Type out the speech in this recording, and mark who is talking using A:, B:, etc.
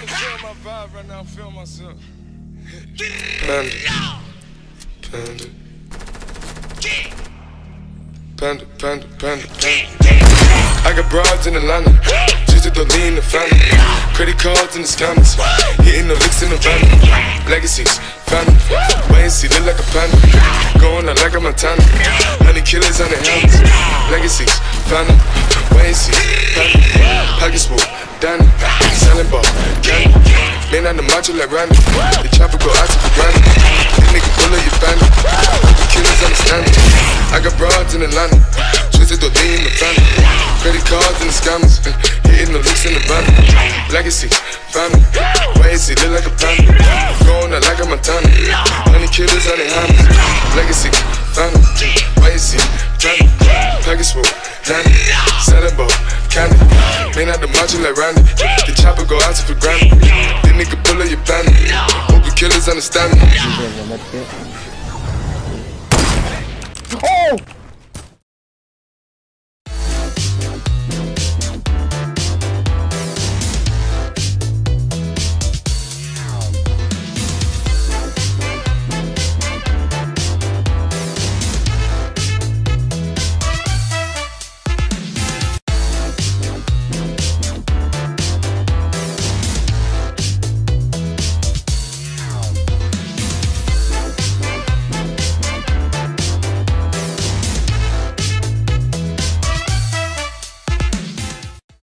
A: can feel my vibe right now, feel myself. Panda. I got broads in Atlanta, just to lean the family. Credit cards in the scammers, hitting the licks in the van. Legacies, family, wait and see, look like a panda. Going out like a Montana, 100 killers on the helmets. Legacies, family, wait and see, family. Pockets full, Danny, selling ball, candy. Man on the macho like Randy, the chopper go out to the granny. This nigga pull up your bandit, the killers understand it. I got broads in Atlanta, twisted to lean the family. Credit cards and the scammers, hitting the licks in the van. Legacy, family, wait and see, look like a panda. Going out like a Montana, 100 killers on their hammers. Legacy, family, wait and see, family. Package full, Danny, selling ball, candy. Man out the macho like Randy, the chopper go out to for granted. This nigga pull up your bandit, hope the killers understand me.
B: Oh!